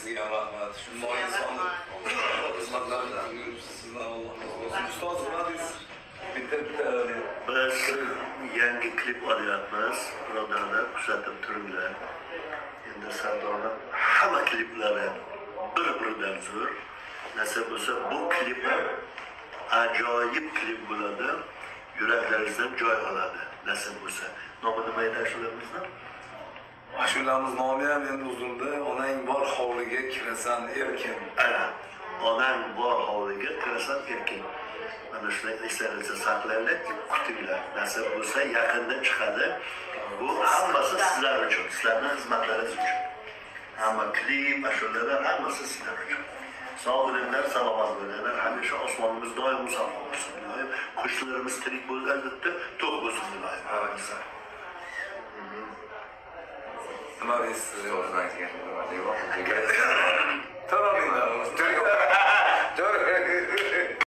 sizga ham rahmat. Shu mo'yinson xizmatlarida sizdan Alloh razı olsun. Ustoz nima deysiz? Bitta Biz yangi klip olyapmiz. Birodarlar kuzatib turinglar. Endi Sardorning hamma kliplari bir-biridan zo'r. Nasib bo'lsa bu klip ajoyib klip bo'ladi. Yuraklaringizdan joy oladi. Nasib bo'lsa. Nomi nima edi ashulamizni? Ashulamiz nomi ham endi uzunda. Onang bor hovliga kirasan erkin. Ana, onang bor hovliga kirasan erkin. Mana shunday eslaringizda saqlanglar, kutinglar. Nasib bo'lsa yaqinda chiqadi. Bu hammasi sizlar uchun, sizlarning xizmatlaringiz uchun. Hamma klip, ashulalar hammasi sizlar uchun. Sog' bo'linglar, salomat bo'linglar. Hamisha osmonimiz doim musaffo bo'lsin. Doim qushlarimiz tirik bo'lgan albatta, to'q bo'lsin doim. Hammasi. Nima deysiz? O'zingizga